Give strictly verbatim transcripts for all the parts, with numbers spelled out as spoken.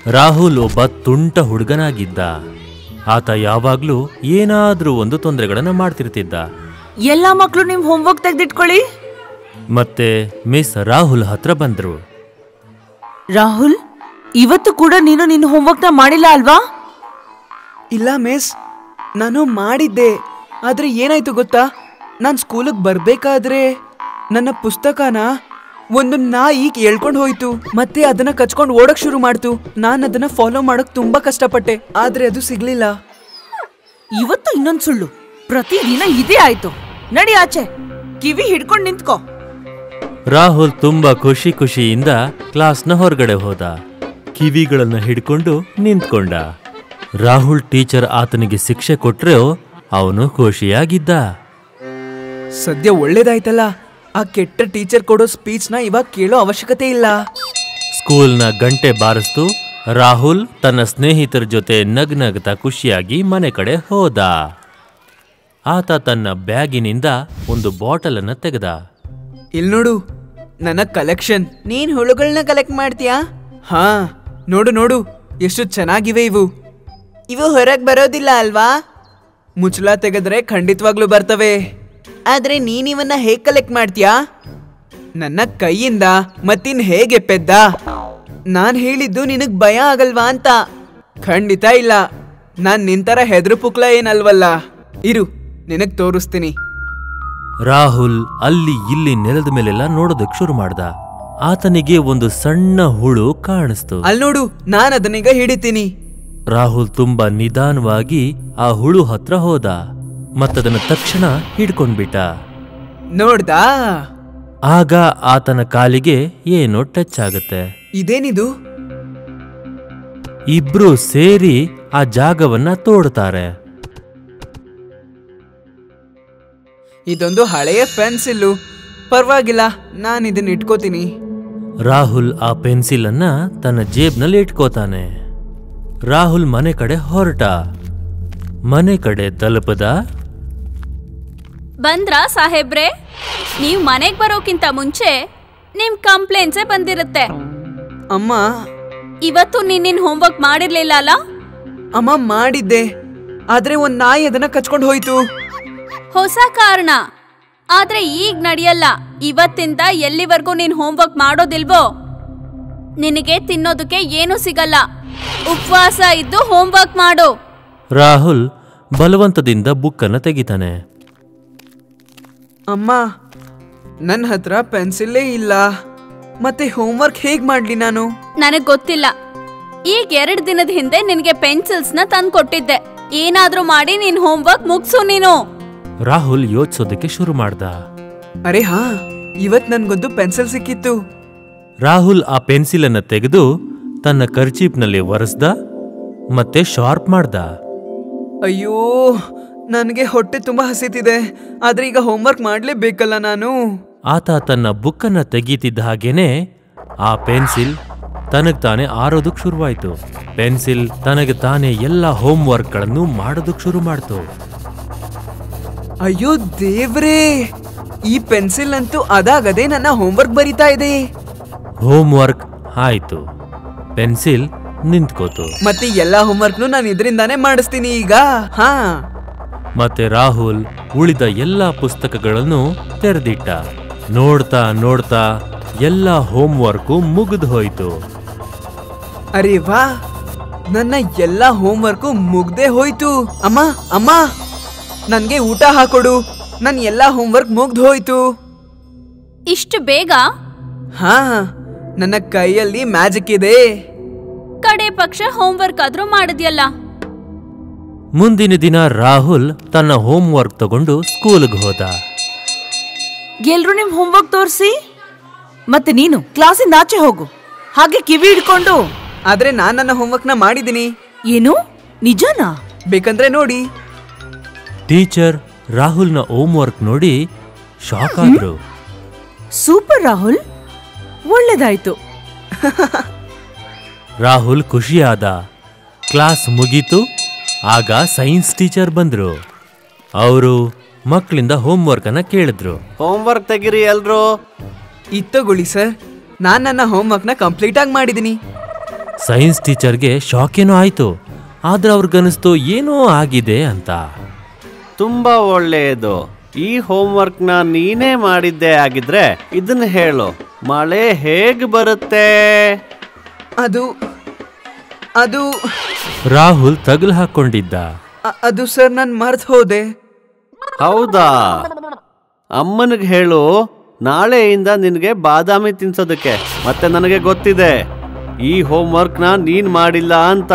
ರಾಹುಲ್ ಒಬ್ಬ ತುಂಟ ಹುಡುಗನಾಗಿದ್ದ. ಆತ ಯಾವಾಗ್ಲೂ ಏನಾದ್ರೂ ಒಂದು ತೊಂದರೆಗಳನ್ನ ಮಾಡ್ತಿರ್ತಿದ್ದ. ಎಲ್ಲಾ ಮಕ್ಕಳು ನಿಮ್ ಹೋಮ್ವರ್ಕ್ ತೆಗೆದಿಟ್ಕೊಳ್ಳಿ. ಮತ್ತೆ ಮಿಸ್ ರಾಹುಲ್ ಹತ್ರ ಬಂದ್ರು. ರಾಹುಲ್, ಇವತ್ತು ಕೂಡ ನೀನು ನಿನ್ನ ಹೋಮ್ವರ್ಕ್ ನ ಮಾಡಿಲ್ಲ ಅಲ್ವಾ? ಇಲ್ಲ ಮಿಸ್, ನಾನು ಮಾಡಿದ್ದೆ. ಆದ್ರೆ ಏನಾಯ್ತು ಗೊತ್ತಾ, ನಾನು ಸ್ಕೂಲಿಗೆ ಬರ್ಬೇಕಾದ್ರೆ ನನ್ನ ಪುಸ್ತಕನ ಒಂದು ನಾಯಿ ಎಳ್ಕೊಂಡು ಹೋಯ್ತು. ಮತ್ತೆ ಅದನ್ನ ಕಚ್ಕೊಂಡು ಓಡಕ್ ಶುರು ಮಾಡ್ತು. ನಾನು ಅದನ್ನ ಫಾಲೋ ಮಾಡಕ್ ತುಂಬಾ ಕಷ್ಟಪಟ್ಟೆ, ಆದ್ರೆ ಅದು ಸಿಗ್ಲಿಲ್ಲ. ಇವತ್ತು ಇನ್ನೊಂದ್ ಸುಳ್ಳು. ಪ್ರತಿದಿನ ಇದೇ ಆಯ್ತು. ನಡಿ ಆಚೆ, ಕಿವಿ ಹಿಡ್ಕೊಂಡು ನಿಂತ್ಕೋ. ರಾಹುಲ್ ತುಂಬಾ ಖುಷಿ ಖುಷಿಯಿಂದ ಕ್ಲಾಸ್ನ ಹೊರಗಡೆ ಹೋದ. ಕಿವಿಗಳನ್ನ ಹಿಡ್ಕೊಂಡು ನಿಂತ್ಕೊಂಡ. ರಾಹುಲ್ ಟೀಚರ್ ಆತನಿಗೆ ಶಿಕ್ಷೆ ಕೊಟ್ರೆ ಅವನು ಖುಷಿಯಾಗಿದ್ದ. ಸದ್ಯ ಒಳ್ಳೇದಾಯ್ತಲ್ಲ, ಆ ಕೆಟ್ಟ ಟೀಚರ್ ಕೊಡೋ ಸ್ಪೀಚ್ ನ ಇವಾಗ ಕೇಳೋ ಅವಶ್ಯಕತೆ ಇಲ್ಲ. ಸ್ಕೂಲ್ನ ಗಂಟೆ ಬಾರಿಸ್ತು. ರಾಹುಲ್ ತನ್ನ ಸ್ನೇಹಿತರ ಜೊತೆ ನಗ್ನಗ್ತಾ ಖುಷಿಯಾಗಿ ಮನೆ ಕಡೆ ಹೋದ. ಆತ ತನ್ನ ಬ್ಯಾಗಿನಿಂದ ಒಂದು ಬಾಟಲ್ ಅನ್ನ ತೆಗೆದ. ಇಲ್ ನೋಡು, ನನ್ನ ಕಲೆಕ್ಷನ್. ನೀನ್ ಹುಳುಗಳನ್ನ ಕಲೆಕ್ಟ್ ಮಾಡ್ತೀಯಾ? ಹಾ, ನೋಡು ನೋಡು ಎಷ್ಟು ಚೆನ್ನಾಗಿವೆ ಇವು. ಇವು ಹೊರಗ್ ಬರೋದಿಲ್ಲ ಅಲ್ವಾ? ಮುಚ್ಚಳ ತೆಗೆದ್ರೆ ಖಂಡಿತವಾಗ್ಲೂ ಬರ್ತವೆ. ಆದ್ರೆ ನೀನ್ ಇವನ್ನ ಹೇಗ್ ಕಲೆಕ್ಟ್ ಮಾಡ್ತೀಯಾ? ನನ್ನ ಕೈಯಿಂದ. ಮತ್ತಿನ್ ಹೇಗೆ ಪೆದ್ದ? ನಾನ್ ಹೇಳಿದ್ದು ನಿನಗ್ ಭಯ ಆಗಲ್ವಾ ಅಂತ. ಖಂಡಿತ ಇಲ್ಲ, ನಾನ್ ನಿಂತರ ಹೆದ್ರು ಪುಕ್ಲ ಏನಲ್ವಲ್ಲ. ಇರು, ನಿನಗ್ ತೋರಿಸ್ತೀನಿ. ರಾಹುಲ್ ಅಲ್ಲಿ ಇಲ್ಲಿ ನೆಲದ ಮೇಲೆಲ್ಲ ನೋಡೋದಕ್ ಶುರು ಮಾಡ್ದ. ಆತನಿಗೆ ಒಂದು ಸಣ್ಣ ಹುಳು ಕಾಣಿಸ್ತು. ಅಲ್ಲಿ ನೋಡು, ನಾನ್ ಅದನ್ನೀಗ ಹಿಡಿತೀನಿ. ರಾಹುಲ್ ತುಂಬಾ ನಿಧಾನವಾಗಿ ಆ ಹುಳು ಹತ್ರ ಹೋದ ಮತ್ತದನ್ನ ತಕ್ಷಣ ಹಿಡ್ಕೊಂಡ್ಬಿಟ್ಟ. ನೋಡ್ದಾ? ಆಗ ಆತನ ಕಾಲಿಗೆ ಏನೋ ಟಚ್ ಆಗುತ್ತೆ. ಇದೇನಿದು? ಇಬ್ರು ಸೇರಿ ಆ ಜಾಗವನ್ನ ತೋಡ್ತಾರೆ. ಇದೊಂದು ಹಳೆಯ ಪೆನ್ಸಿಲ್ಲು. ಪರವಾಗಿಲ್ಲ, ನಾನು ಇದನ್ನ ಇಟ್ಕೋತೀನಿ. ರಾಹುಲ್ ಆ ಪೆನ್ಸಿಲ್ ಅನ್ನ ತನ್ನ ಜೇಬ್ನಲ್ಲಿ ಇಟ್ಕೋತಾನೆ. ರಾಹುಲ್ ಮನೆ ಕಡೆ ಹೊರಟ. ಮನೆ ಕಡೆ ತಲುಪದ. ಬಂದ್ರ ಸಾಹೇಬ್ರೆ? ನೀವ್ ಮನೆಗ್ ಬರೋಕ್ಕಿಂತ ಮುಂಚೆ ನಿಮ್ ಕಂಪ್ಲೇಂಟ್ಸೇ ಬಂದಿರುತ್ತೆ. ಅಮ್ಮ, ಇವತ್ತು ನೀನ್ ನಿನ್ ಹೋಮ್ವರ್ಕ್ ಮಾಡಿರ್ಲಿಲ್ಲ ಅಲ್ಲ? ಅಮ್ಮ ಮಾಡಿದ್ದೆ, ಆದ್ರೆ ಒಂದ್ ನಾಯಿ ಅದನ್ನ ಕಚ್ಕೊಂಡು ಹೋಯ್ತು. ಹೊಸ ಕಾರಣ. ಆದ್ರೆ ಈಗ ನಡೆಯಲ್ಲ. ಇವತ್ತಿಂದ ಎಲ್ಲಿವರೆಗೂ ನೀನ್ ಹೋಮ್ವರ್ಕ್ ಮಾಡೋದಿಲ್ವೋ ನಿನಗೆ ತಿನ್ನೋದಕ್ಕೆ ಏನು ಸಿಗಲ್ಲ. ಉಪವಾಸ ಇದ್ದು ಹೋಮ್ವರ್ಕ್ ಮಾಡು. ರಾಹುಲ್ ಬಲವಂತದಿಂದ ಬುಕ್ ಅನ್ನ ತೆಗಿತಾನೆ. ಅಮ್ಮ, ನನ್ನ ಹತ್ರ ಪೆನ್ಸಿಲ್ಲೇ ಇಲ್ಲ. ಮತ್ತೆ ಹೋಮ್ವರ್ಕ್ ಹೇಗ್ ಮಾಡ್ಲಿ ನಾನು? ನನಗ್ ಗೊತ್ತಿಲ್ಲ. ಈಗ ಎರಡ್ ದಿನದ ಹಿಂದೆ ನಿನಗೆ ಪೆನ್ಸಿಲ್ಸ್ ನ ತಂದು ಕೊಟ್ಟಿದ್ದೆ. ಏನಾದ್ರೂ ಮಾಡಿ ನಿನ್ ಹೋಮ್ವರ್ಕ್ ಮುಗ್ಸು ನೀನು. ರಾಹುಲ್ ಯೋಚಿಸೋದಕ್ಕೆ ಶುರು ಮಾಡ್ದ. ಅರೆ ಹಾ, ಇವತ್ ನನ್ಗೊಂದು ಪೆನ್ಸಿಲ್ ಸಿಕ್ಕಿತ್ತು. ರಾಹುಲ್ ಆ ಪೆನ್ಸಿಲ್ ಅನ್ನ ತೆಗೆದು ತನ್ನ ಕರ್ಚೀಪ್ನಲ್ಲಿ ಒರೆಸ್ದ ಮತ್ತೆ ಶಾರ್ಪ್ ಮಾಡ್ದ. ಅಯ್ಯೋ, ನನಗೆ ಹೊಟ್ಟೆ ತುಂಬಾ ಹಸಿತಿದೆ. ಆದ್ರೆ ಈಗ ಹೋಮ್ವರ್ಕ್ ಮಾಡ್ಲೇಬೇಕಲ್ಲ ನಾನು. ಆತ ತನ್ನ ಬುಕ್ಕನ್ನ ತೆಗೀತಿದ್ದ ಹಾಗೇನೆ ಆ ಪೆನ್ಸಿಲ್ ತನಗ್ ತಾನೇ ಆರೋದಕ್ ಶುರುವಾಯ್ತು. ಪೆನ್ಸಿಲ್ ತನಗೆ ತಾನೇ ಎಲ್ಲ ಹೋಮ್ ವರ್ಕ್ ಗಳನ್ನು ಮಾಡೋದಕ್ ಶುರು ಮಾಡ್ತು. ಅಯ್ಯೋ ದೇವ್ರೇ, ಈ ಪೆನ್ಸಿಲ್ ಅಂತೂ ಅದಾಗದೆ ನನ್ನ ಹೋಮ್ವರ್ಕ್ ಬರಿತಾ ಇದೆ. ಹೋಮ್ ವರ್ಕ್ ಆಯ್ತು. ಪೆನ್ಸಿಲ್ ನಿಂತ್ಕೋತು. ಮತ್ತೆ ಎಲ್ಲಾ ಹೋಮ್ವರ್ಕ್ನು ನಾನು ಇದರಿಂದಾನೇ ಮಾಡಿಸ್ತೀನಿ ಈಗ. ಹಾ. ಮತ್ತೆ ರಾಹುಲ್ ಉಳಿದ ಎಲ್ಲಾ ಪುಸ್ತಕಗಳನ್ನು ತೆರೆದಿಟ್ಟ. ನೋಡ್ತಾ ನೋಡ್ತಾ ಎಲ್ಲಾ ಹೋಮ್ ವರ್ಕು ಮುಗಿದು ಹೋಯ್ತು. ಅರೆ ವಾ, ನನ್ನ ಎಲ್ಲಾ ಹೋಮ್ ವರ್ಕು ಮುಗ್ದೇ ಹೋಯ್ತು. ಅಮ್ಮ ಅಮ್ಮ, ನನ್ಗೆ ಊಟ ಹಾಕೊಡು. ನನ್ ಎಲ್ಲಾ ಹೋಮ್ ವರ್ಕ್ ಮುಗ್ದು ಹೋಯ್ತು. ಇಷ್ಟು ಬೇಗ? ಹಾ, ನನ್ನ ಕೈಯಲ್ಲಿ ಮ್ಯಾಜಿಕ್ ಇದೆ. ಕಡೆ ಪಕ್ಷ ಹೋಮ್ವರ್ಕ್ ಆದ್ರೂ ಮಾಡಿದ್ಯಲ್ಲ. ಮುಂದಿನ ದಿನ ರಾಹುಲ್ ತನ್ನ ಹೋಮ್ ವರ್ಕ್ ತಗೊಂಡು ಸ್ಕೂಲ್ಗೆ ಹೋದ. ಎಲ್ರು ನಿಮ್ ಹೋಮ್ವರ್ಕ್ ತೋರಿಸಿ. ಮತ್ತೆ ನೀನು ಕ್ಲಾಸಿಂದ ಆಚೆ ಹೋಗು, ಹಾಗೆ ಕಿವಿ ಹಿಡ್ಕೊಂಡು. ಆದ್ರೆ ನಾನ್ ನನ್ನ ಹೋಮ್ವರ್ಕ್ ನ ಮಾಡಿದೀನಿ. ಏನು? ನಿಜನಾ? ಬೇಕಂದ್ರೆ ನೋಡಿ. ಟೀಚರ್ ರಾಹುಲ್ನ ಹೋಮ್ ವರ್ಕ್ ನೋಡಿ ಶಾಕ್ ಆದ್ರು. ಸೂಪರ್ ರಾಹುಲ್, ಒಳ್ಳೇದಾಯ್ತು. ರಾಹುಲ್ ಖುಷಿಯಾದ. ಕ್ಲಾಸ್ ಮುಗೀತು. ಆಗ ಸೈನ್ಸ್ ಟೀಚರ್ ಬಂದ್ರು. ಅವರು ಮಕ್ಕಳಿಂದ ಹೋಮ್ ವರ್ಕ್ ಅನ್ನ ಕೇಳಿದ್ರು. ಹೋಮ್ ವರ್ಕ್ ತೆಗಿರಿ ಎಲ್ರು. ಇತ್ತಗೊಳ್ಳಿ ಸರ್, ನಾನ್ ನನ್ನ ಹೋಮ್ ವರ್ಕ್ ನ ಕಂಪ್ಲೀಟ್ ಆಗಿ ಮಾಡಿದೀನಿ. ಸೈನ್ಸ್ ಟೀಚರ್ಗೆ ಶಾಕೇನೋ ಆಯ್ತು. ಆದ್ರೆ ಅವ್ರಿಗನಿಸ್ತು ಏನೋ ಆಗಿದೆ ಅಂತ. ತುಂಬಾ ಒಳ್ಳೆಯದು. ಈ ಹೋಮ್ವರ್ಕ್ನ ನೀನೇ ಮಾಡಿದ್ದೆ ಆಗಿದ್ರೆ ಇದನ್ನ ಹೇಳು, ಮಳೆ ಹೇಗ್ ಬರುತ್ತೆ? ಅದು ಅದು ರಾಹುಲ್ ತಗಲು ಹಾಕೊಂಡಿದ್ದ. ಅ- ಅದು ಸರ್ ನಾನು ಮರ್ತ್ ಹೋದೆ. ಹೌದಾ? ಅಮ್ಮನಿಗೆ ಹೇಳು ನಾಳೆಯಿಂದ ನಿನಗೆ ಬಾದಾಮಿ ತಿನ್ಸೋದಕ್ಕೆ. ಮತ್ತೆ ನನಗೆ ಗೊತ್ತಿದೆ ಈ ಹೋಮ್ವರ್ಕ್ನ ನೀನ್ ಮಾಡಿಲ್ಲ ಅಂತ.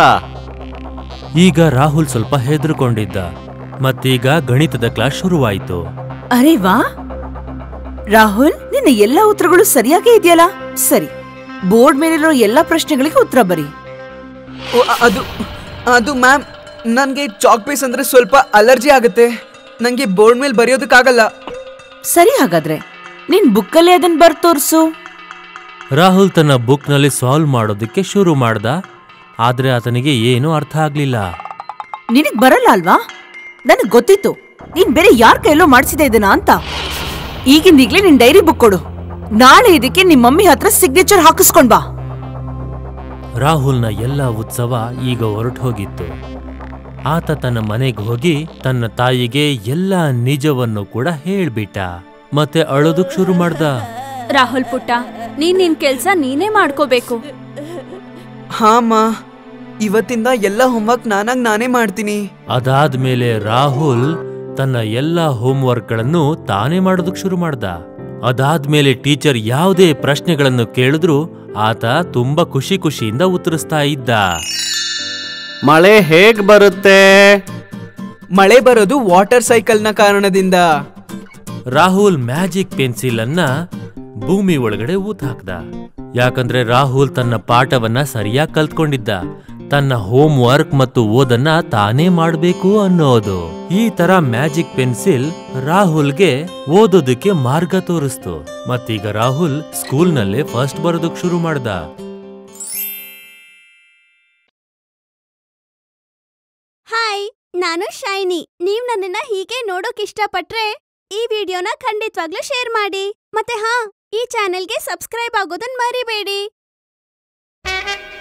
ಈಗ ರಾಹುಲ್ ಸ್ವಲ್ಪ ಹೆದರ್ಕೊಂಡಿದ್ದ. ಮತ್ತೀಗ ಗಣಿತದ ಕ್ಲಾಸ್ ಶುರುವಾಯಿತು. ಅರೆ ವಾ ರಾಹುಲ್, ನಿನ್ನ ಎಲ್ಲಾ ಉತ್ತರಗಳು ಸರಿಯಾಗೇ ಇದೆಯಲ್ಲ. ಸರಿ, ಬೋರ್ಡ್ ಮೇಲಿರೋ ಎಲ್ಲಾ ಪ್ರಶ್ನೆಗಳಿಗೆ ಉತ್ತರ ಬರಿ. ಓ, ಅ- ಅದು ಅದು ಮ್ಯಾಮ್, ನನಗೆ ಚಾಕ್ ಪೀಸ್ ಅಂದ್ರೆ ಸ್ವಲ್ಪ ಅಲರ್ಜಿ ಆಗುತ್ತೆ. ನನಗೆ ಬೋರ್ಡ್ ಮೇಲೆ ಬರೆಯೋದಕ್ಕಾಗಲ್ಲ. ಸರಿ, ಹಾಗಾದ್ರೆ ನಿನ್ ಬುಕ್ಕಲ್ಲೇ ಅದನ್ನ ಬರ್ ತೋರ್ಸು. ರಾಹುಲ್ ತನ್ನ ಬುಕ್ನಲ್ಲಿ ಸಾಲ್ವ್ ಮಾಡೋದಕ್ಕೆ ಶುರು ಮಾಡ್ದ. ಆದ್ರೆ ಆತನಿಗೆ ಏನೂ ಅರ್ಥ ಆಗ್ಲಿಲ್ಲ. ನಿನಗ್ ಬರಲ್ಲ ಅಲ್ವಾ? ನನಗ್ ಗೊತ್ತಿತ್ತು ನೀನ್ ಬೇರೆ ಯಾರ ಕೈಯಲ್ಲೋ ಮಾಡಿಸಿದೆ ಇದನ್ನ ಅಂತ. ಈಗಿಂದೀಗ್ಲೇ ನಿನ್ ಡೈರಿ ಬುಕ್ ಕೊಡು. ನಾಳೆ ಇದಕ್ಕೆ ನಿಮ್ ಮಮ್ಮಿ ಹತ್ರ ಸಿಗ್ನೇಚರ್ ಹಾಕಿಸ್ಕೊಂಡ್ ಬಾ. ರಾಹುಲ್ನ ಎಲ್ಲ ಉತ್ಸವ ಈಗ ಹೊರಟು ಹೋಗಿತ್ತು. ಆತ ತನ್ನ ಮನೆಗೆ ಹೋಗಿ ತನ್ನ ತಾಯಿಗೆ ಎಲ್ಲ ನಿಜವನ್ನು ಕೂಡ ಹೇಳ್ಬಿಟ್ಟ. ಮತ್ತೆ ಅಳೋದಕ್ ಶುರು ಮಾಡ್ದ. ರಾಹುಲ್ ಪುಟ್ಟ, ನೀನ್ ನಿನ್ ಕೆಲ್ಸ ನೀನೇ ಮಾಡ್ಕೋಬೇಕು. ಹಾ ಮಾ, ಇವತ್ತಿಂದ ಎಲ್ಲ ಹೋಮ್ವರ್ಕ್ ನಾನಾಗ್ ನಾನೇ ಮಾಡ್ತೀನಿ. ಅದಾದ್ಮೇಲೆ ರಾಹುಲ್ ತನ್ನ ಎಲ್ಲ ಹೋಮ್ವರ್ಕ್ ಗಳನ್ನು ತಾನೇ ಮಾಡೋದಕ್ ಶುರು ಮಾಡ್ದ. ಅದಾದ್ಮೇಲೆ ಟೀಚರ್ ಯಾವುದೇ ಪ್ರಶ್ನೆಗಳನ್ನು ಕೇಳಿದ್ರು ಆತ ತುಂಬಾ ಖುಷಿ ಖುಷಿಯಿಂದ ಉತ್ತರಿಸ್ತಾ ಇದ್ದ. ಮಳೆ ಹೇಗ್ ಬರುತ್ತೆ? ಮಳೆ ಬರೋದು ವಾಟರ್ ಸೈಕಲ್ನ ಕಾರಣದಿಂದ. ರಾಹುಲ್ ಮ್ಯಾಜಿಕ್ ಪೆನ್ಸಿಲ್ ಅನ್ನ ಭೂಮಿ ಒಳಗಡೆ ಊತ್ ಹಾಕ್ದ. ಯಾಕಂದ್ರೆ ರಾಹುಲ್ ತನ್ನ ಪಾಠವನ್ನ ಸರಿಯಾಗಿ ಕಲ್ತ್ಕೊಂಡಿದ್ದ. ತನ್ನ ಹೋಮ್ ವರ್ಕ್ ಮತ್ತು ಓದನ್ನ ತಾನೇ ಮಾಡಬೇಕು ಅನ್ನೋದು. ಈ ತರ ಮ್ಯಾಜಿಕ್ ಪೆನ್ಸಿಲ್ ರಾಹುಲ್ಗೆ ಓದೋದಕ್ಕೆ ಮಾರ್ಗ ತೋರಿಸ್ತು. ಮತ್ತೀಗ ರಾಹುಲ್ ಸ್ಕೂಲ್ನಲ್ಲೇ ಫಸ್ಟ್ ಬರೋದಕ್ ಶುರು ಮಾಡ್ದ. ಹಾಯ್, ನಾನು ಶೈನಿ. ನೀವ್ ನನ್ನನ್ನ ಹೀಗೆ ನೋಡೋಕ್ ಇಷ್ಟಪಟ್ರೆ ಈ ವಿಡಿಯೋನ ಖಂಡಿತವಾಗ್ಲೂ ಶೇರ್ ಮಾಡಿ. ಮತ್ತೆ ಹಾ, ಈ ಚಾನೆಲ್ಗೆ ಸಬ್ಸ್ಕ್ರೈಬ್ ಆಗೋದನ್ನ ಮರಿಬೇಡಿ.